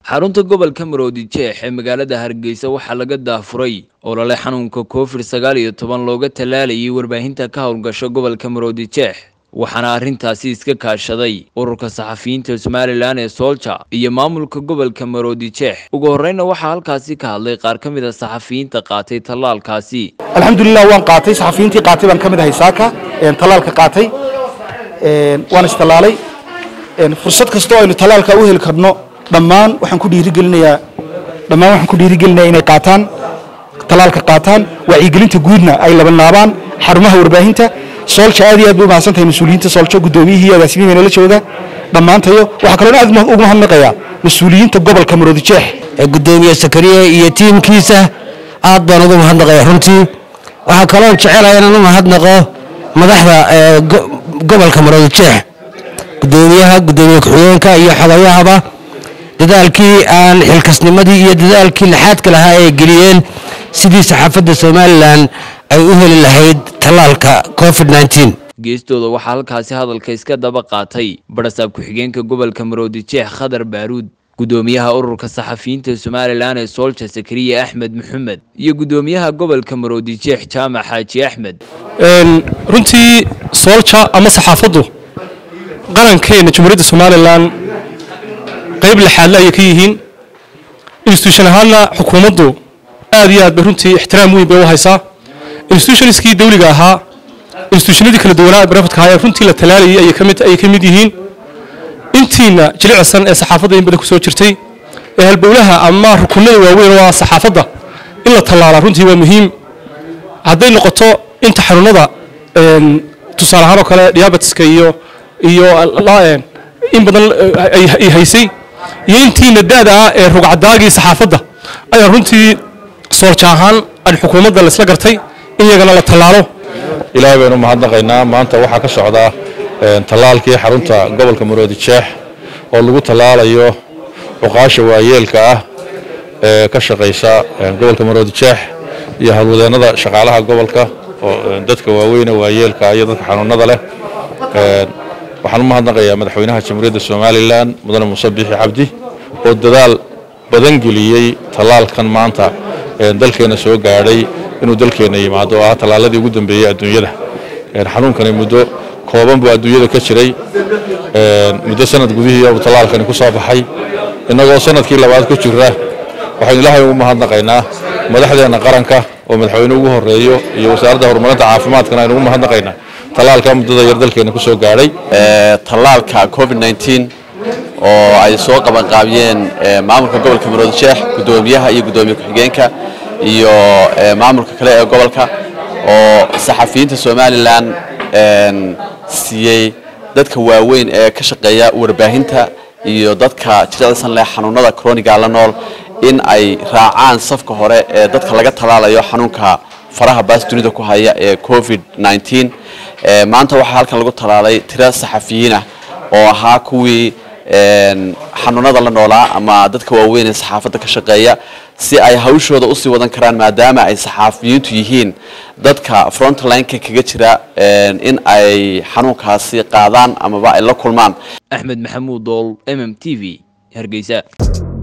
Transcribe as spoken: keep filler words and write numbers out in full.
xarunta gobolka Maroodijeex ee magaalada Hargeysa waxaa laga daafuray olole xanuunka Covid sagaal iyo toban looga talaalayay warbaahinta ka howlgasha gobolka Maroodijeex waxaana arintaasi iska kaashaday ururka saxafiyiinta Somaliland ee Soldier iyo maamulka gobolka Maroodijeex ugu horreynna waxaa halkaasi ka hadlay qaar ka mid ah saxafiyiinta qaatay tallaalkaasi. alxamdulillah waan qaatay saxafiyiintii qaatay baan ka mid ahay saaka een tallaalka qaatay een waan istalaalay een fursad kasta oo aynu tallaalka u heli karno dhammaan waxaan ku dhiirigelinayaa dhammaan waxaan ku dhiirigelinayaa inay qaataan tallaalka qaataan wacyigelinta guudna ay labanlaabaan xarumaha warbaahinta Soldier aad iyo aad buu mahadsantahay mas'uuliyiinta Soldier gudoomiyihii agaasimaha la jooga dhamaantayo waxa kale oo aad ugu mahadnaqayaa mas'uuliyiinta gobolka Maroodijeex ee gudoomiyaha Sakariya iyo tiimkiisa aad baan ugu mahadnaqayaa runtii waxa kale oo jecelahay inaan u mahadnaqo madaxda gobolka Maroodijeex gudoomiyaha gudoomiyaha ku-xigeenka iyo xogayahaba dadaalkii aan xilkasnimadii iyo dadaalkii laxaadka lahaa ay geliyeen sidii saxaafadda Somaliland ay u heli lahayd tallaalka Covid nineteen. geestooda waxaa halkaasi hadalka iska daba qaatay barasaab ku-xigeenka gobolka Maroodijeex Khadar Baaruud gudoomiyaha ururka saxafiyiinta Somaliland ee Soldier Sakariya Axmed Maxamed iyo gudoomiyaha gobolka Maroodijeex Jaamac Xaaji Axmed. een runtii Soldier ama saxaafaddu qarankeena Jamhuuriyadda Somaliland qayb laxaad la ay ka yihiin institution ahaana xukuumaddu aad iyo aad runtii ixtiraam weyn bay u haysaa institutionskii dawliga ahaa institutionadii kala duwanaa barafadka ayaa runtii la talaalayay ay kamid ay kamid yihiin intiina jilicsan ee saxaafadda in badan ku soo jirtay ee halbowlaha ama rukunada waaweyn waa saxaafadda in la talaala runtii waa muhiim haday noqoto inta xarunada een tusaale ahaan oo kale diabetiska iyo iyo laayeen in badan ay haysay iyo intiina daada ee rugcadaagii saxaafadda ayaa runtii Soldier ahaan aan xukuumadda la isla gartay in iyagana la talaalo. ilaahay baynu mahadnaqaynaa maanta waxa ka socda tallaalkii xarunta gobolka Maroodijeex oo lagu tallaalayo uqaasha waayeelka ah ee ka shaqeysa gobolka Maroodijeex iyo hawlwadeenada shaqaalaha gobolka oo dadka waaweyn ee waayeelka iyo dadka xanuunada leh waxaan u mahadnaqayaa madaxweynaha Jamhuuriyadda Somaliland mudane Muuse Biixi Cabdi oo dadaal badan geliyay tallaalkan maanta ee dalkeena soo gaadhay inuu dalkeena yimaado ah tallaaladii ugu dambeeyay adduunyada ee xanuunkan muddo kooban buu adduunyada ka jiray ee muddo sanad gudihii uu tallaalkan ku soo baxay inagoo sanadkii labaad ku jira waxaan ilaahay ugu mahadnaqaynaa madaxdeena qaranka oo madaxweynuhu ugu horeeyo iyo wasaaradda horumarinta caafimaadkana aynu ugu mahadnaqaynaa tallaalka muddada yar dalkeena ku soo gaadhay ee tallaalka Covid nineteen oo ay soo qaban qaabiyeen maamulka gobolka Maroodijeex gudoomiyaha iyo gudoomiyaha ku-xigeenka iyo maamulka kale ee gobolka oo saxafiyiinta Somaliland een siiyay dadka waaweyn ee ka shaqeeya warbaahinta iyo dadka jilicsan leh xanuunada chronic la nool in ay raacaan safka hore ee dadka laga talaalayo xanuunka faraha baas dunida ku haya ee Covid nineteen ee maanta waxa halkan lagu talaalay tira saxafiyiin ah oo ahaa kuwii een xanuunada la noolaa ama dadka waaweyn ee saxaafadda ka shaqeeya si ay hawshooda u sii wadan karaan maadaama ay saxafiyiintu yihiin dadka front line-ka kaga jira in ay xanuunkaasi qaadaan ama ay la kulmaan. Axmed Maxamuud Dool M M T V Hargeysa.